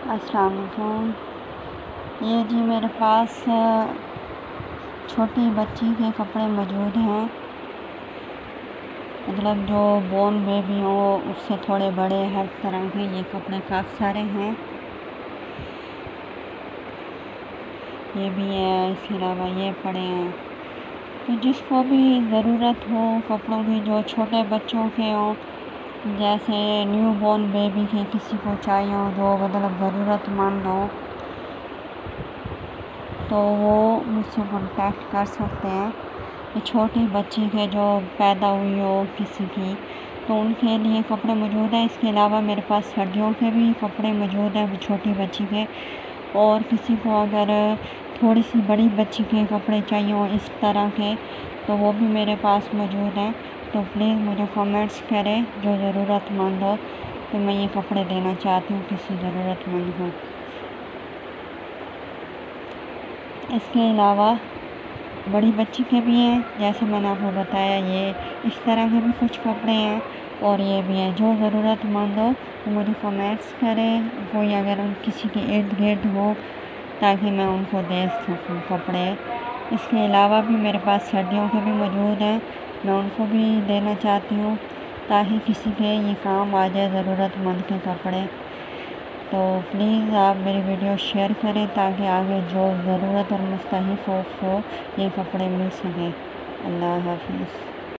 السلام علیکم۔ یہ جی میرے پاس چھوٹی بچی کے کپڑے موجود ہیں، مطلب جو بورن بیبی ہوں اس سے تھوڑے بڑے، ہر طرح کے یہ کپڑے کافی سارے ہیں۔ یہ بھی ہے، اس کے علاوہ یہ پڑے ہیں۔ تو جس کو بھی ضرورت ہو کپڑوں کی، جو چھوٹے بچوں کے ہوں، جیسے نیو بورن بیبی کے کسی کو چاہیے ہو، جو مطلب ضرورت مند ہو، تو وہ مجھ سے کانٹیکٹ کر سکتے ہیں۔ یہ چھوٹی بچی کے جو پیدا ہوئی ہو کسی کی، تو ان کے لیے کپڑے موجود ہیں۔ اس کے علاوہ میرے پاس سردیوں کے بھی کپڑے موجود ہیں چھوٹی بچی کے، اور کسی کو اگر تھوڑی سی بڑی بچی کے کپڑے چاہیے ہوں اس طرح کے، تو وہ بھی میرے پاس موجود ہیں۔ تو پلیز مجھے کامنٹس کریں، جو ضرورت مند ہو، تو میں یہ کپڑے دینا چاہتی ہوں کسی ضرورت مند کو۔ اس کے علاوہ بڑی بچی کے بھی ہیں، جیسے میں نے آپ کو بتایا، یہ اس طرح کے بھی کچھ کپڑے ہیں، اور یہ بھی ہیں۔ جو ضرورت مند ہو تو مجھے کامنٹس کریں، کوئی اگر کسی کے ارد گرد ہو، تاکہ میں ان کو دے سکوں کپڑے۔ اس کے علاوہ بھی میرے پاس سردیوں کے بھی موجود ہیں، میں ان کو بھی دینا چاہتی ہوں، تاکہ کسی کے یہ کام آ جائے ضرورت مند کے کپڑے۔ تو پلیز آپ میری ویڈیو شیئر کریں، تاکہ آگے جو ضرورت اور مستحق ہو یہ کپڑے مل سکیں۔ اللہ حافظ۔